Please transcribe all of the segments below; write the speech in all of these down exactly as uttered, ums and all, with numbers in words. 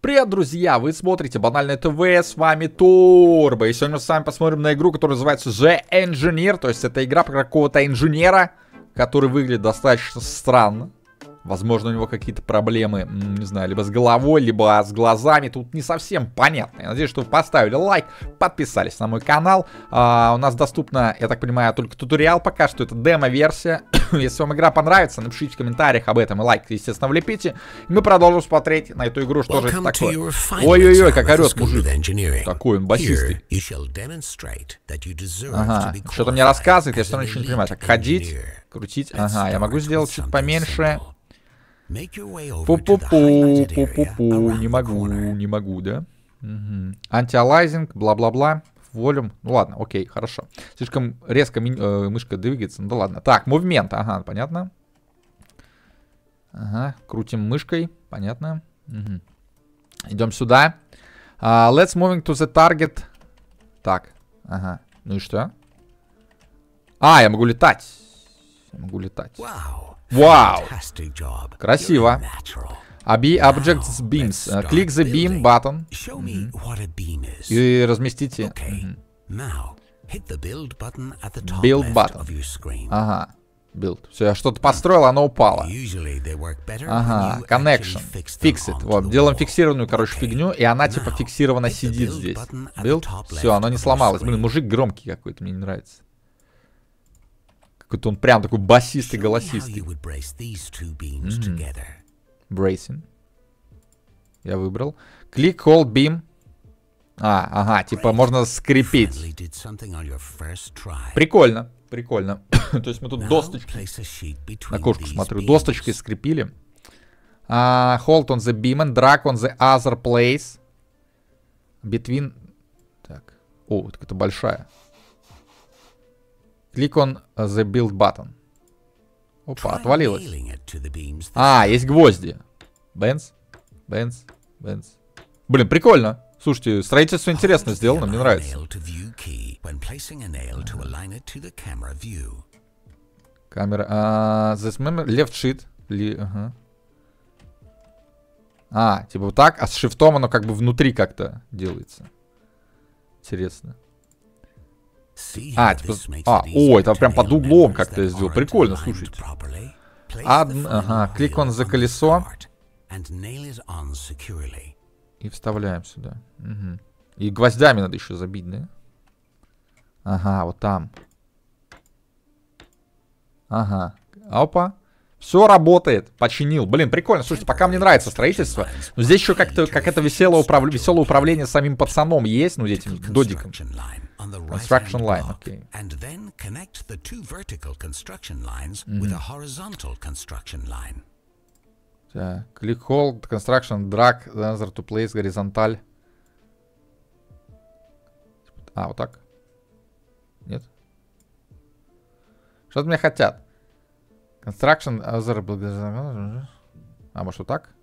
Привет, друзья! Вы смотрите Банальное ТВ, с вами Турбо. И сегодня мы с вами посмотрим на игру, которая называется The Engineer. То есть это игра про какого-то инженера, который выглядит достаточно странно. Возможно, у него какие-то проблемы, не знаю, либо с головой, либо с глазами. Тут не совсем понятно. Я надеюсь, что вы поставили лайк, подписались на мой канал. А, у нас доступна, я так понимаю, только туториал пока что. Это демо-версия. Если вам игра понравится, напишите в комментариях об этом и лайк, естественно, влепите. И мы продолжим смотреть на эту игру, что же это такое. Ой-ой-ой, как орет мужик. Такой он басистый. Ага, что-то мне рассказывает, я все равно ничего не понимаю. Так, ходить, крутить. Ага, я могу сделать чуть поменьше. Пу-пу-пу, пу-пу-пу, не могу, не могу, да? Угу. Антиалайзинг, бла-бла-бла. Волюм, ну ладно, окей, хорошо. Слишком резко ми э, мышка двигается, ну да ладно. Так, мувмент, ага, понятно. Ага, крутим мышкой, понятно. Угу. Идем сюда. uh, Let's moving to the target. Так, ага, ну и что? А, я могу летать. Я могу летать. Вау! Красиво. Obi Objects Beams. Uh, click the beam button. Mm-hmm. И разместите. Mm-hmm. Build button. Ага. Build. Все, я что-то построил, оно упало. Ага. Connection. Fix it. Вот. Делаем фиксированную, короче, фигню, и она типа фиксированно сидит здесь. Build. Все, оно не сломалось. Блин, мужик громкий какой-то, мне не нравится. Какой-то он прям такой басистый, голосистый. Mm-hmm. Bracing. Я выбрал. Click Hold Beam. А, ага, типа можно скрепить. Прикольно, прикольно. То есть мы тут досточкой, на кошку смотрю, досточкой скрепили. uh, Hold on the beam and drag on the other place. Between. Так. О, так это большая. Click on the build button. Опа, отвалилось. А, есть гвозди. Бенз, Бенз, Бенз. Блин, прикольно. Слушайте, строительство интересно сделано, мне нравится. Камера. А, this memory, left shift. Ли, ага. А, типа вот так, а с шифтом оно как бы внутри как-то делается. Интересно. А, типа, а, о, это прям под углом как-то я сделал. Прикольно, слушайте. Од... Ага, клик он за колесо. И вставляем сюда. Угу. И гвоздями надо еще забить, да? Ага, вот там. Ага. Опа. Все работает. Починил. Блин, прикольно. Слушайте, пока мне нравится строительство. Но здесь еще как-то как это веселое, управ... веселое управление самим пацаном есть. Ну, этим додиком. Construction line, окей. Mm-hmm. Так, click hold, construction, drag, answer to place, горизонталь. А, вот так? Нет? Что от меня хотят? Construction, other... А, может вот так?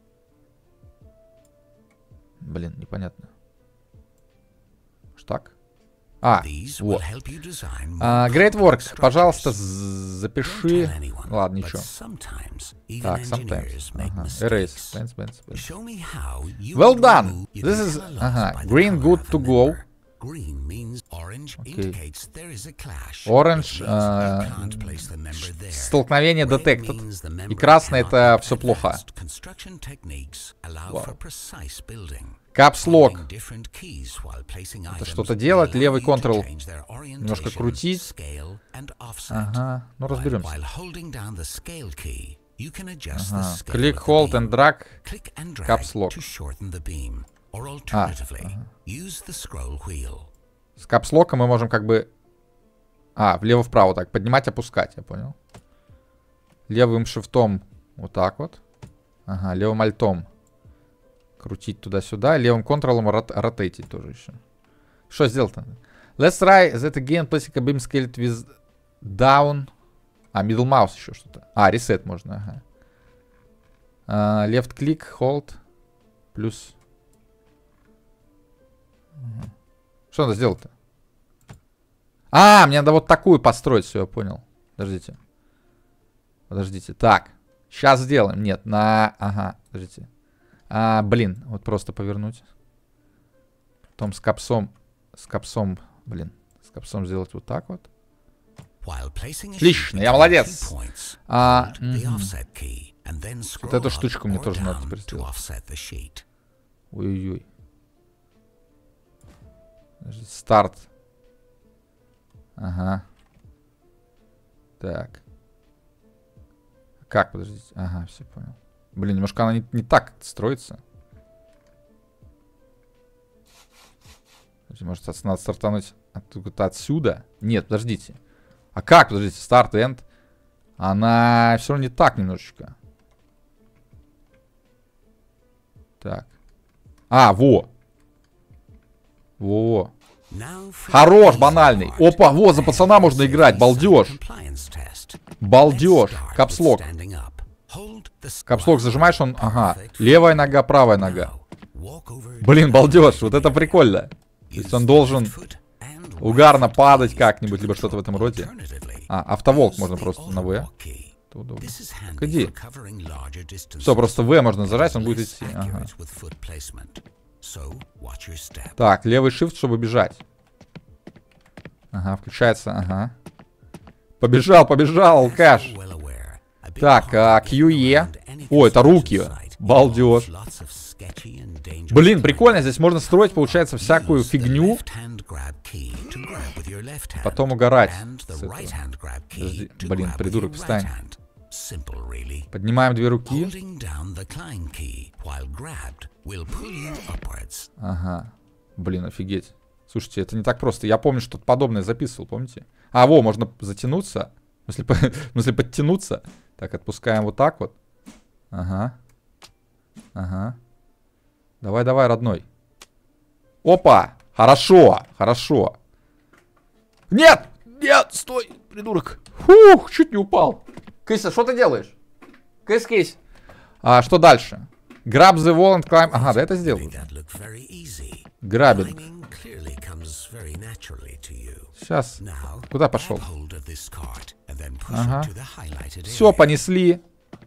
Блин, непонятно. Что так? А, вот. Uh, great works. Пожалуйста, запиши. Ладно, ничего. Так, sometimes. Ага. Erase. Benz, Benz, Benz. Well done. This is... Ага. Green good to go. Okay. Orange. Uh, столкновение detected. И красный это все плохо. Wow. Caps Lock. Это что-то делать. Левый Ctrl. Немножко крутить. Ага. Ну, разберемся. Ага. Click, Hold and Drag. Caps Lock. А. Ага. С Caps Lock мы можем как бы... А, влево-вправо так. Поднимать, опускать. Я понял. Левым шифтом вот так вот. Ага. Левым альтом крутить туда-сюда. Левым контролом рот ротейтить тоже еще. Что сделать-то? Let's try that again. Placing a beam scaled with down. А, middle mouse еще что-то. А, reset можно. Ага. Uh, left click, hold. Плюс. Угу. Что надо сделать-то? А, мне надо вот такую построить. Все, я понял. Подождите. Подождите. Так. Сейчас сделаем. Нет, на... Ага, подождите. А, блин, вот просто повернуть. Потом с капсом, с капсом, блин, с капсом сделать вот так вот. Отлично, я молодец. А, вот эту штучку мне тоже надо теперь сделать. Ой-ой-ой. Старт. Ага. Так. Как, подождите? Ага, все понял. Блин, немножко она не, не так строится. Может, надо стартануть от, отсюда? Нет, подождите. А как, подождите, старт, энд? Она все равно не так немножечко. Так. А, во. Во. Хорош, банальный. Опа, во, за пацана можно играть. Балдеж. Балдеж. Капслок. Капслок зажимаешь, он... Ага. Левая нога, правая нога. Блин, балдеж. Вот это прикольно. То есть он должен угарно падать как-нибудь, либо что-то в этом роде. А, автоволк можно просто на В. Так иди. Все, просто В можно зажать, он будет идти. Ага. Так, левый shift, чтобы бежать. Ага, включается, ага. Побежал, побежал, алкаш. Так, а, кью и. О, это руки. Балдеж. Блин, прикольно, здесь можно строить, получается, всякую фигню. Потом угорать. Подожди, блин, придурок, встань. Поднимаем две руки. Ага. Блин, офигеть. Слушайте, это не так просто. Я помню, что-то подобное записывал, помните? А, во, можно затянуться. В смысле, по... в смысле подтянуться. Так, отпускаем вот так вот. Ага. Ага. Давай, давай, родной. Опа! Хорошо, хорошо. Нет! Нет, стой, придурок. Фух, чуть не упал. Кыся, что ты делаешь? Кыс, кысь. А, что дальше? Grab the wall and climb. Ага, да это сделаю. Грабинг. Сейчас. Куда пошел? Ага. Все, понесли.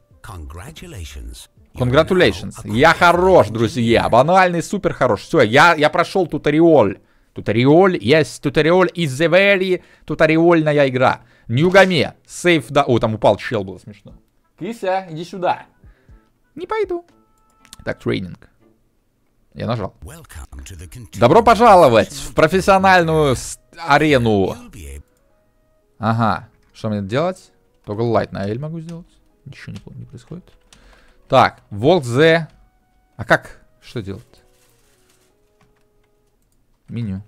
Congratulations. Я хорош, друзья. Банальный, супер хорош. Все, я, я прошел туториоль. Туториоль, yes, туториоль is the very туториольная игра. Ньюгаме. Сейф, да. О, там упал чел, было смешно. Кися, иди сюда. Не пойду. Так, тренинг. Я нажал. Добро пожаловать в профессиональную арену. Ага. Что мне делать? Только лайт на L могу сделать. Ничего не, не происходит. Так, Walk the... А как? Что делать? Меню.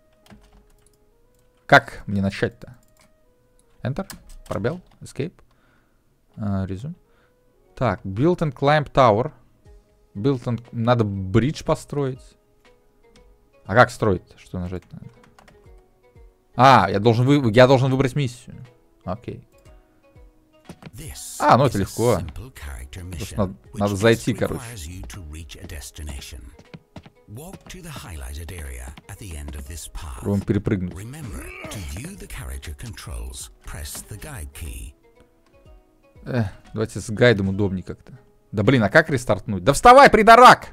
Как мне начать-то? Enter. Пробел. Escape. Uh, resume. Так, Build and Climb Tower. Build and... Надо бридж построить. А как строить? Что нажать надо? А, я должен, вы... я должен выбрать миссию. Окей. А, ну это легко. Просто надо, надо зайти, короче. Пробуем перепрыгнуть. Эх, давайте с гайдом удобнее как-то. Да блин, а как рестартнуть? Да вставай, придурок!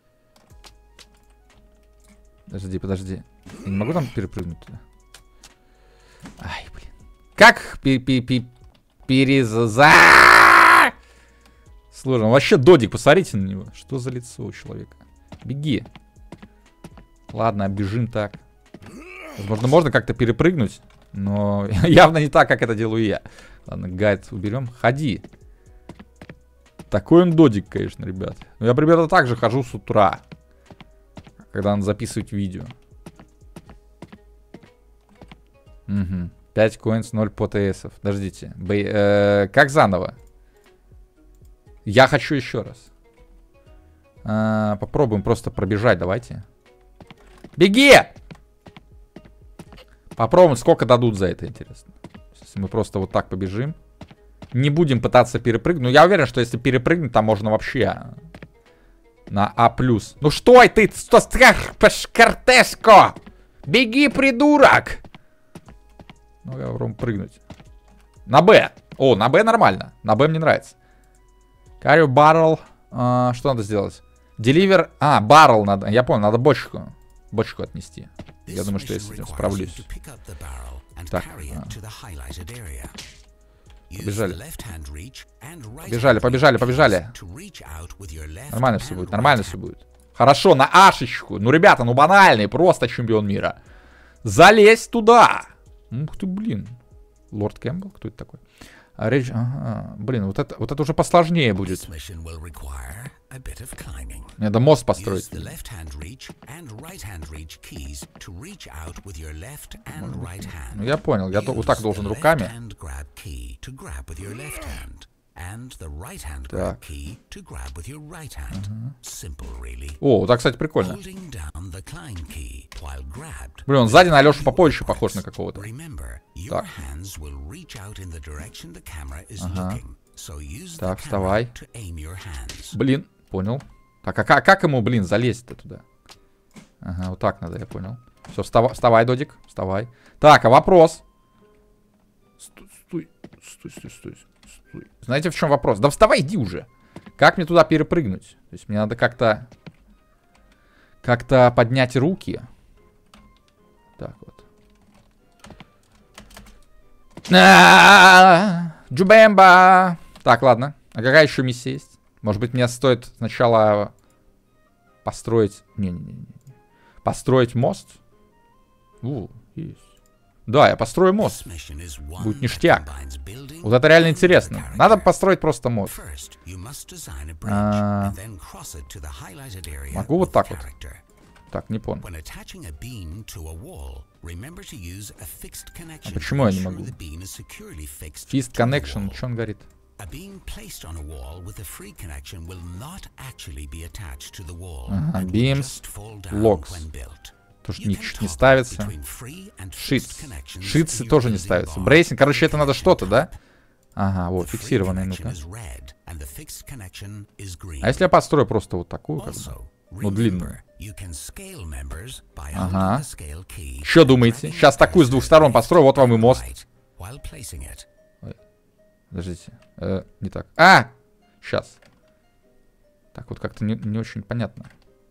Подожди, подожди. Я не могу там перепрыгнуть туда? Ай, блин. Как пи-пи-пи... Переза... Сложно. Вообще додик, посмотрите на него. Что за лицо у человека? Беги. Ладно, бежим так. Возможно, можно как-то перепрыгнуть. Но явно не так, как это делаю я. Ладно, гайд уберем. Ходи. Такой он додик, конечно, ребят. Но я примерно так же хожу с утра. Когда надо записывать видео. Угу. пять коинс, ноль ПТСов. Подождите. Б... Э, как заново? Я хочу еще раз. А, попробуем просто пробежать, давайте. Беги! Попробуем, сколько дадут за это, интересно. Если мы просто вот так побежим. Не будем пытаться перепрыгнуть. Но я уверен, что если перепрыгнуть, там можно вообще на А+. Ну что ты, картешко? Беги, придурок! Ну, я попробую прыгнуть. На Б. О, на Б нормально. На Б мне нравится. Carry barrel. А, что надо сделать? Деливер... А, баррел надо. Я понял, надо бочку. Бочку отнести. Я думаю, что я с этим справлюсь. Так. А. Побежали. Побежали, побежали, побежали. Нормально все будет, нормально все будет. Хорошо, на ашечку. Ну, ребята, ну банальный, просто чемпион мира. Залезь туда. Ух ты, блин. Лорд Кэмпбелл, кто это такой? А, речь... ага. Блин, вот это, вот это уже посложнее будет. Надо мост построить. Ну, я понял, я вот так должен руками. Так. Ага. О, вот так, кстати, прикольно. Блин, он сзади на Алешу Поповича похож на какого-то. Так. Ага. Так, вставай. Блин, понял. Так, а как, как ему, блин, залезть-то туда? Ага, вот так надо, я понял. Все, вставай, вставай, Додик, вставай. Так, а вопрос? Стой, стой, стой, стой, стой, стой. Знаете, в чем вопрос? Да вставай, иди уже. Как мне туда перепрыгнуть? То есть мне надо как-то... Как-то поднять руки. Так вот. А-а-а! Джубемба! Так, ладно. А какая еще миссия есть? Может быть, мне стоит сначала построить... Не-не-не. Построить мост? У, есть. Да, я построю мост. Будет ништяк. Вот это реально интересно. Надо построить просто мост. А... Могу вот так вот. Так, не понял. А почему я не могу? Fixed connection, что он говорит? Ага, beams, locks. Тоже не, не ставится. Шитс. Шитсы тоже не ставятся. Брейсинг, короче, это надо что-то, да? Ага, вот, фиксированный, ну-ка. А если я построю просто вот такую, как бы? Ну, длинную. Ага. Что думаете? Сейчас такую с двух сторон построю, вот вам и мост. Ой. Подождите. Э, не так. А! Сейчас. Так, вот как-то не, не очень понятно.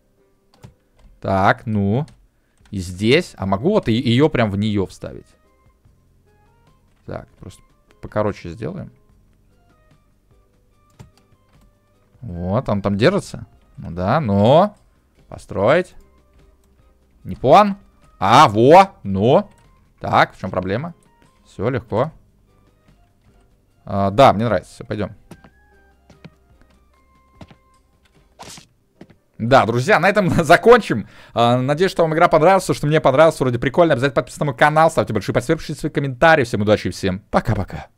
Так, ну. И здесь. А могу вот и, ее прям в нее вставить. Так, просто покороче сделаем. Вот, он там держится. Ну да, но... Построить. Не пон. А, во, ну. Так, в чем проблема? Все, легко. А, да, мне нравится. Все, пойдем. Да, друзья, на этом закончим. А, надеюсь, что вам игра понравилась, что мне понравилось. Вроде прикольно. Обязательно подписывайтесь на мой канал, ставьте большие пальцы вверх, пишите свои комментарии. Всем удачи и всем пока-пока.